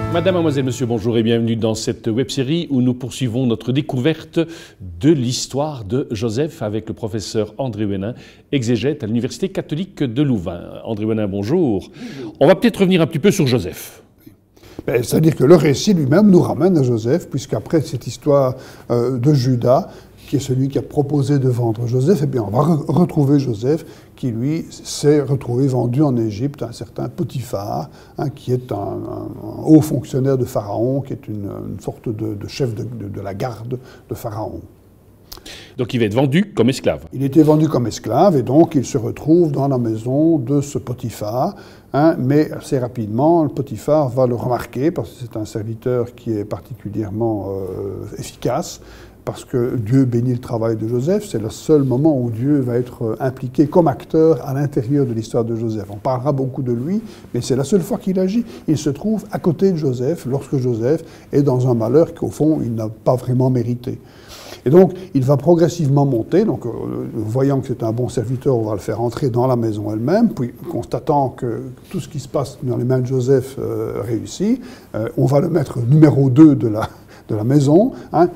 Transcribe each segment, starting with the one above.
Madame, mademoiselle, monsieur, bonjour et bienvenue dans cette web-série où nous poursuivons notre découverte de l'histoire de Joseph avec le professeur André Ouénin, exégète à l'Université catholique de Louvain. André Ouénin, bonjour. On va peut-être revenir un petit peu sur Joseph. C'est-à-dire que le récit lui-même nous ramène à Joseph, puisqu'après cette histoire de Judas, qui est celui qui a proposé de vendre Joseph, eh bien on va retrouver Joseph qui, lui, s'est retrouvé vendu en Égypte à un certain Potiphar, qui est un haut fonctionnaire de Pharaon, qui est une sorte de chef de la garde de Pharaon. Donc il va être vendu comme esclave. Il était vendu comme esclave, et donc il se retrouve dans la maison de ce Potiphar, mais assez rapidement, le Potiphar va le remarquer, parce que c'est un serviteur qui est particulièrement efficace, parce que Dieu bénit le travail de Joseph. C'est le seul moment où Dieu va être impliqué comme acteur à l'intérieur de l'histoire de Joseph. On parlera beaucoup de lui, mais c'est la seule fois qu'il agit. Il se trouve à côté de Joseph, lorsque Joseph est dans un malheur qu'au fond, il n'a pas vraiment mérité. Et donc, il va progressivement monter. Donc, voyant que c'est un bon serviteur, on va le faire entrer dans la maison elle-même. Puis, constatant que tout ce qui se passe dans les mains de Joseph réussit, on va le mettre numéro 2 de la maison.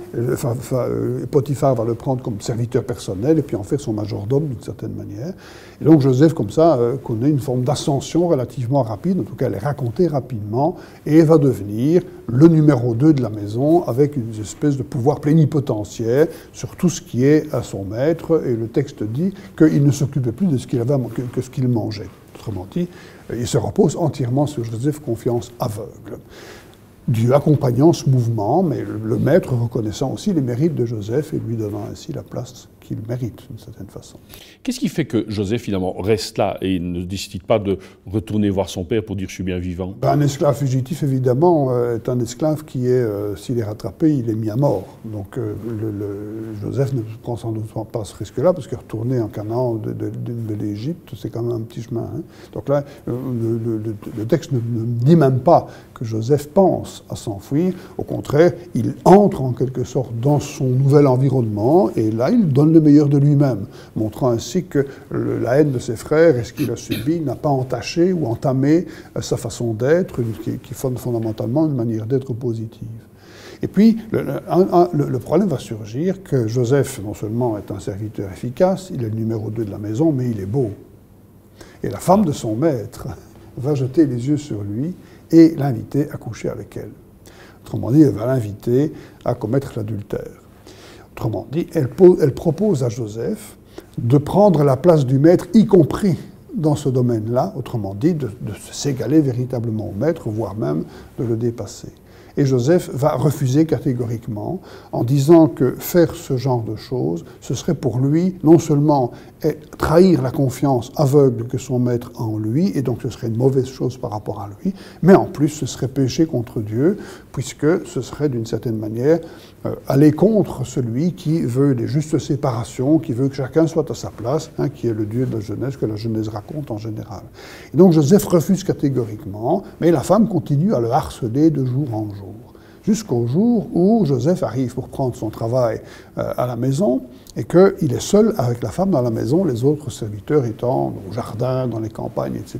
Potiphar va le prendre comme serviteur personnel et puis en faire son majordome d'une certaine manière. Et donc Joseph, comme ça, connaît une forme d'ascension relativement rapide, en tout cas elle est racontée rapidement, et va devenir le numéro 2 de la maison avec une espèce de pouvoir plénipotentiaire sur tout ce qui est à son maître. Et le texte dit qu'il ne s'occupait plus de ce qu'il avait que ce qu'il mangeait. Autrement dit, il se repose entièrement sur Joseph, confiance aveugle. Dieu accompagnant ce mouvement, mais le maître reconnaissant aussi les mérites de Joseph et lui donnant ainsi la place qu'il mérite, d'une certaine façon. Qu'est-ce qui fait que Joseph, finalement, reste là et ne décide pas de retourner voir son père pour dire « je suis bien vivant » ? Un esclave fugitif, évidemment, est un esclave qui est, s'il est rattrapé, il est mis à mort. Donc Joseph ne prend sans doute pas ce risque-là, parce que retourner en Canaan de l'Égypte, c'est quand même un petit chemin. Donc là, le texte ne dit même pas que Joseph pense à s'enfuir. Au contraire, il entre en quelque sorte dans son nouvel environnement, et là, il donne le meilleur de lui-même, montrant ainsi que la haine de ses frères et ce qu'il a subi n'a pas entaché ou entamé sa façon d'être, qui fonde fondamentalement une manière d'être positive. Et puis, le problème va surgir que Joseph, non seulement est un serviteur efficace, il est le numéro 2 de la maison, mais il est beau. Et la femme de son maître va jeter les yeux sur lui et l'inviter à coucher avec elle. Autrement dit, elle va l'inviter à commettre l'adultère. Autrement dit, elle propose à Joseph de prendre la place du maître, y compris dans ce domaine-là, autrement dit, de s'égaler véritablement au maître, voire même de le dépasser. Et Joseph va refuser catégoriquement en disant que faire ce genre de choses, ce serait pour lui non seulement trahir la confiance aveugle que son maître a en lui, et donc ce serait une mauvaise chose par rapport à lui, mais en plus ce serait pécher contre Dieu, puisque ce serait d'une certaine manière aller contre celui qui veut les justes séparations, qui veut que chacun soit à sa place, qui est le Dieu de la Genèse, que la Genèse raconte en général. Et donc Joseph refuse catégoriquement, mais la femme continue à le harceler de jour en jour. Jusqu'au jour où Joseph arrive pour prendre son travail à la maison et qu'il est seul avec la femme dans la maison, les autres serviteurs étant au jardin, dans les campagnes, etc.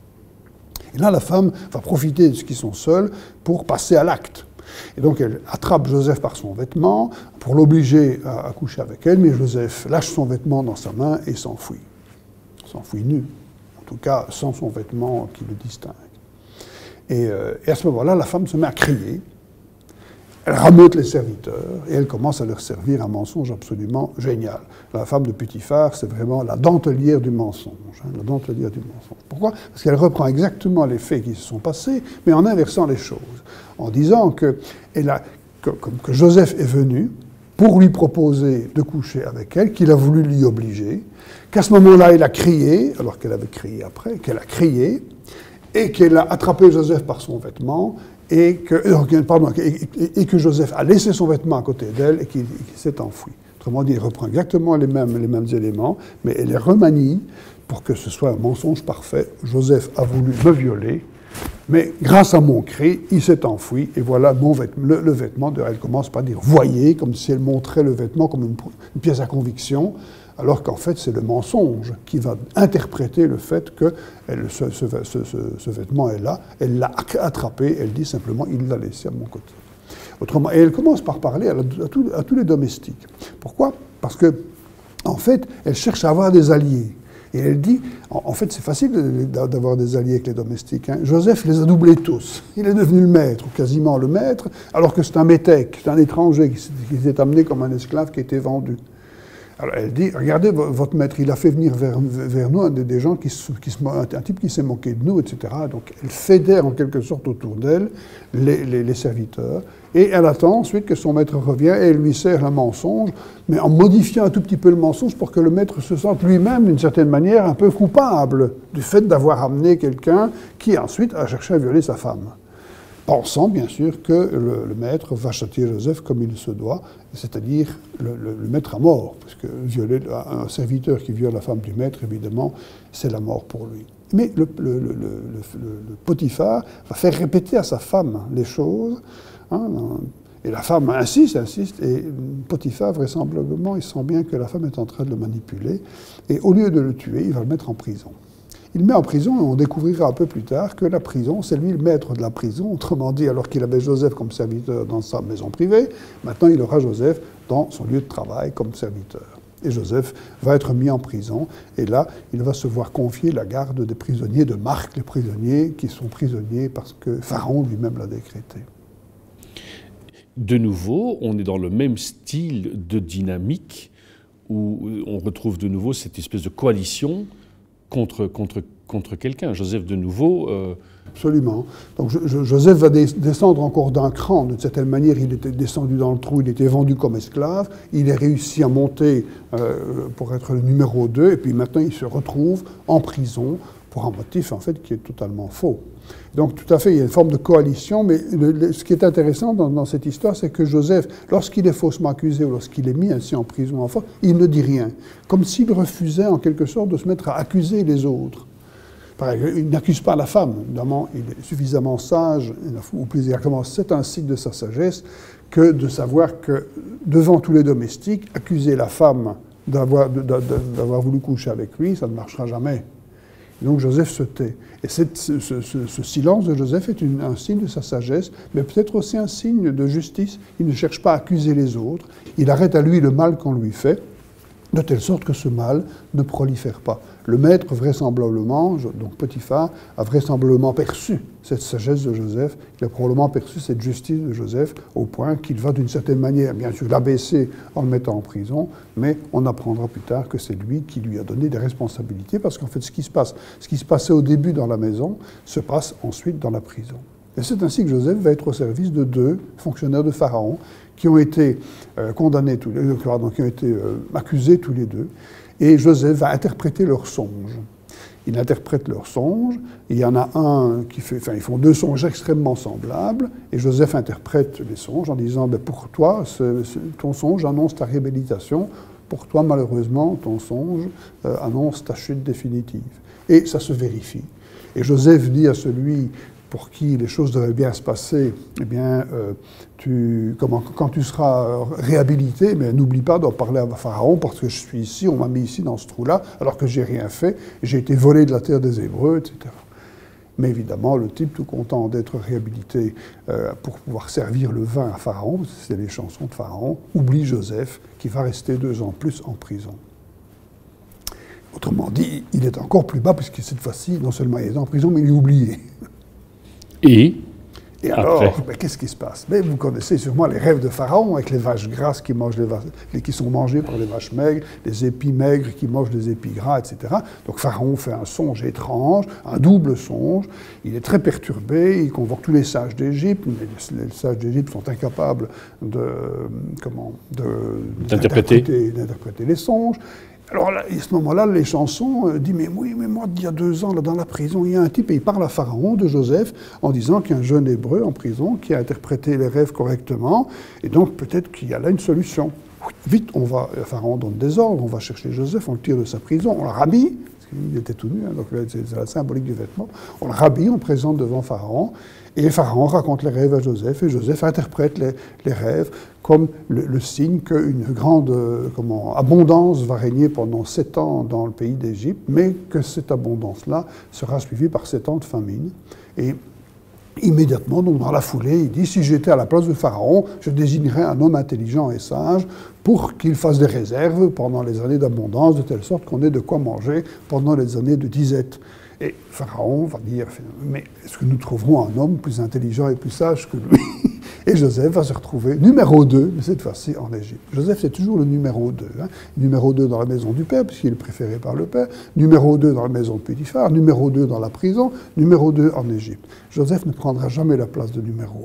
Et là, la femme va profiter de ce qu'ils sont seuls pour passer à l'acte. Et donc elle attrape Joseph par son vêtement pour l'obliger à coucher avec elle, mais Joseph lâche son vêtement dans sa main et s'enfuit. S'enfuit nu, en tout cas sans son vêtement qui le distingue. Et à ce moment-là, la femme se met à crier. Elle rameute les serviteurs et elle commence à leur servir un mensonge absolument génial. La femme de Potiphar, c'est vraiment la dentelière du mensonge. La dentelière du mensonge. Pourquoi ? Parce qu'elle reprend exactement les faits qui se sont passés, mais en inversant les choses. En disant que Joseph est venu pour lui proposer de coucher avec elle, qu'il a voulu l'y obliger, qu'à ce moment-là, il a crié, alors qu'elle avait crié après, qu'elle a crié, et qu'elle a attrapé Joseph par son vêtement, et que Joseph a laissé son vêtement à côté d'elle et qu'il s'est enfoui. Autrement dit, il reprend exactement les mêmes éléments, mais elle les remanie pour que ce soit un mensonge parfait. Joseph a voulu me violer, mais grâce à mon cri, il s'est enfoui, et voilà le vêtement. Elle commence par dire « voyez », comme si elle montrait le vêtement comme une pièce à conviction, alors qu'en fait c'est le mensonge qui va interpréter le fait que ce vêtement est là, elle l'a attrapé, elle dit simplement il l'a laissé à mon côté. Autrement, et elle commence par parler à tous les domestiques. Pourquoi? Parce que, en fait, elle cherche à avoir des alliés. Et elle dit, en fait, c'est facile d'avoir des alliés avec les domestiques. Hein. Joseph les a doublés tous. Il est devenu le maître, ou quasiment le maître, alors que c'est un métèque, c'est un étranger qui s'est amené comme un esclave qui a été vendu. Alors elle dit, regardez, votre maître, il a fait venir vers nous des gens, un type qui s'est moqué de nous, etc. Donc elle fédère en quelque sorte autour d'elle les serviteurs, et elle attend ensuite que son maître revienne, et elle lui sert le mensonge, mais en modifiant un tout petit peu le mensonge pour que le maître se sente lui-même, d'une certaine manière, un peu coupable du fait d'avoir amené quelqu'un qui ensuite a cherché à violer sa femme. Pensant bien sûr que le maître va châtier Joseph comme il se doit, c'est-à-dire le mettre à mort, parce que violer un serviteur qui viole la femme du maître, évidemment, c'est la mort pour lui. Mais le Potiphar va faire répéter à sa femme les choses, hein, et la femme insiste, et Potiphar, vraisemblablement, il sent bien que la femme est en train de le manipuler, et au lieu de le tuer, il va le mettre en prison. Il le met en prison et on découvrira un peu plus tard que la prison, c'est lui le maître de la prison. Autrement dit, alors qu'il avait Joseph comme serviteur dans sa maison privée, maintenant il aura Joseph dans son lieu de travail comme serviteur. Et Joseph va être mis en prison et là, il va se voir confier la garde des prisonniers de Marc, les prisonniers qui sont prisonniers parce que Pharaon lui-même l'a décrété. De nouveau, on est dans le même style de dynamique où on retrouve de nouveau cette espèce de coalition contre quelqu'un. Joseph, de nouveau... Absolument. Donc Joseph va descendre encore d'un cran. D'une certaine manière, il était descendu dans le trou, il était vendu comme esclave. Il a réussi à monter pour être le numéro 2, et puis maintenant il se retrouve en prison pour un motif, en fait, qui est totalement faux. Donc, tout à fait, il y a une forme de coalition, mais ce qui est intéressant dans cette histoire, c'est que Joseph, lorsqu'il est faussement accusé ou lorsqu'il est mis ainsi en prison, enfin, il ne dit rien. Comme s'il refusait, en quelque sorte, de se mettre à accuser les autres. Par exemple, il n'accuse pas la femme, évidemment, il est suffisamment sage, ou plus exactement, c'est un signe de sa sagesse, que de savoir que, devant tous les domestiques, accuser la femme d'avoir voulu coucher avec lui, ça ne marchera jamais. Donc Joseph se tait. Et ce silence de Joseph est un signe de sa sagesse, mais peut-être aussi un signe de justice. Il ne cherche pas à accuser les autres, il arrête à lui le mal qu'on lui fait, de telle sorte que ce mal ne prolifère pas. Le maître, vraisemblablement, donc Potiphar, a vraisemblablement perçu cette sagesse de Joseph, il a probablement perçu cette justice de Joseph, au point qu'il va d'une certaine manière, bien sûr, l'abaisser en le mettant en prison, mais on apprendra plus tard que c'est lui qui lui a donné des responsabilités, parce qu'en fait, ce qui se passait au début dans la maison, se passe ensuite dans la prison. Et c'est ainsi que Joseph va être au service de 2 fonctionnaires de Pharaon, qui ont été condamnés tous les deux, qui ont été accusés tous les 2, et Joseph va interpréter leurs songes. Il interprète leurs songes, il y en a un qui fait, enfin ils font 2 songes extrêmement semblables, et Joseph interprète les songes en disant, ben, pour toi, ton songe annonce ta réhabilitation, pour toi, malheureusement, ton songe annonce ta chute définitive. Et ça se vérifie. Et Joseph dit à celui pour qui les choses devaient bien se passer, eh bien, quand tu seras réhabilité, mais n'oublie pas d'en parler à Pharaon, parce que je suis ici, on m'a mis ici dans ce trou-là, alors que j'ai rien fait, j'ai été volé de la terre des Hébreux, etc. Mais évidemment, le type, tout content d'être réhabilité pour pouvoir servir le vin à Pharaon, parce que c'est les chansons de Pharaon, oublie Joseph, qui va rester 2 ans plus en prison. Autrement dit, il est encore plus bas, puisque cette fois-ci, non seulement il est en prison, mais il est oublié. Et alors, qu'est-ce qui se passe? Mais vous connaissez sûrement les rêves de Pharaon, avec les vaches grasses qui sont mangées par les vaches maigres, les épis maigres qui mangent les épis gras, etc. Donc Pharaon fait un songe étrange, un double songe. Il est très perturbé, il convoque tous les sages d'Égypte, mais les sages d'Égypte sont incapables d'interpréter les songes. Alors là, à ce moment-là, les chansons disent « Mais oui, mais moi, il y a 2 ans, là, dans la prison, il y a un type, et il parle à Pharaon de Joseph, en disant qu'il y a un jeune hébreu en prison qui a interprété les rêves correctement, et donc peut-être qu'il y a là une solution. Vite, Pharaon donne des ordres, on va chercher Joseph, on le tire de sa prison, on le rhabille, qu'il était tout nu, hein, donc c'est la symbolique du vêtement. On le rhabille, on le présente devant Pharaon, et Pharaon raconte les rêves à Joseph, et Joseph interprète les rêves comme le signe qu'une grande abondance va régner pendant 7 ans dans le pays d'Égypte, mais que cette abondance-là sera suivie par 7 ans de famine. Et immédiatement, donc dans la foulée, il dit « Si j'étais à la place de Pharaon, je désignerais un homme intelligent et sage pour qu'il fasse des réserves pendant les années d'abondance, de telle sorte qu'on ait de quoi manger pendant les années de disette. » Et Pharaon va dire « Mais est-ce que nous trouverons un homme plus intelligent et plus sage que lui ?» Et Joseph va se retrouver numéro 2, mais cette fois-ci en Égypte. Joseph, c'est toujours le numéro 2. Hein. Numéro 2 dans la maison du père, puisqu'il est préféré par le père. Numéro 2 dans la maison de Potiphar. Numéro 2 dans la prison. Numéro 2 en Égypte. Joseph ne prendra jamais la place de numéro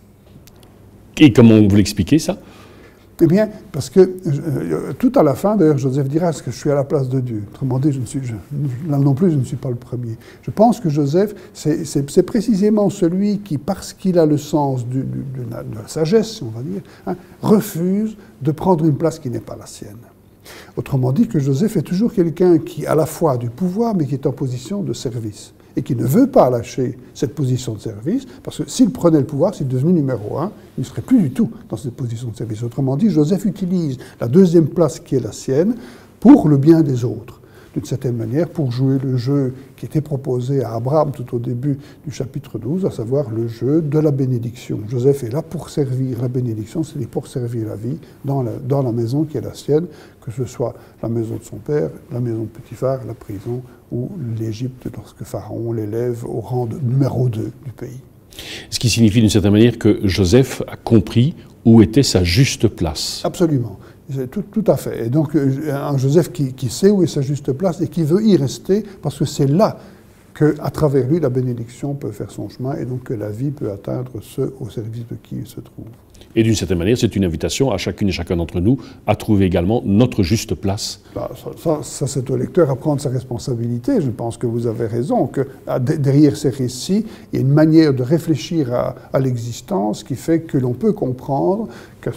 1. Et comment vous l'expliquez, ça ? Eh bien, parce que tout à la fin, d'ailleurs, Joseph dira « Est-ce que je suis à la place de Dieu ?» Autrement dit, là non plus, je ne suis pas le premier. Je pense que Joseph, c'est précisément celui qui, parce qu'il a le sens de la sagesse, on va dire, hein, refuse de prendre une place qui n'est pas la sienne. Autrement dit, que Joseph est toujours quelqu'un qui, à la fois a du pouvoir, mais qui est en position de service. Et qui ne veut pas lâcher cette position de service, parce que s'il prenait le pouvoir, s'il est devenu numéro 1, il ne serait plus du tout dans cette position de service. Autrement dit, Joseph utilise la deuxième place qui est la sienne pour le bien des autres, d'une certaine manière, pour jouer le jeu qui était proposé à Abraham tout au début du chapitre 12, à savoir le jeu de la bénédiction. Joseph est là pour servir la bénédiction, c'est-à-dire pour servir la vie dans la maison qui est la sienne, que ce soit la maison de son père, la maison de Potiphar, la prison ou l'Égypte, lorsque Pharaon l'élève au rang de numéro 2 du pays. Ce qui signifie d'une certaine manière que Joseph a compris où était sa juste place. Absolument. Tout à fait. Et donc, un Joseph qui sait où est sa juste place et qui veut y rester, parce que c'est là qu'à travers lui, la bénédiction peut faire son chemin et donc que la vie peut atteindre ceux au service de qui il se trouve. Et d'une certaine manière, c'est une invitation à chacune et chacun d'entre nous à trouver également notre juste place. Ça c'est au lecteur à prendre sa responsabilité. Je pense que vous avez raison, que derrière ces récits, il y a une manière de réfléchir à l'existence qui fait que l'on peut comprendre,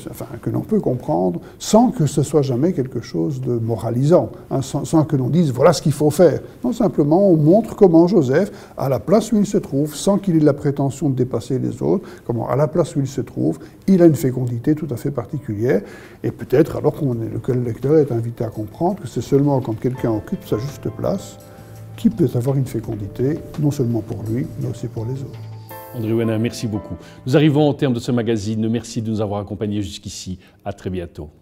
sans que ce soit jamais quelque chose de moralisant, hein, sans que l'on dise voilà ce qu'il faut faire. Non, simplement on montre comment Joseph, à la place où il se trouve, sans qu'il ait la prétention de dépasser les autres, comment à la place où il se trouve, il a une fécondité tout à fait particulière, et peut-être alors que le lecteur est invité à comprendre que c'est seulement quand quelqu'un occupe sa juste place qu'il peut avoir une fécondité, non seulement pour lui, mais aussi pour les autres. André Ouénin, merci beaucoup. Nous arrivons au terme de ce magazine. Merci de nous avoir accompagnés jusqu'ici. À très bientôt.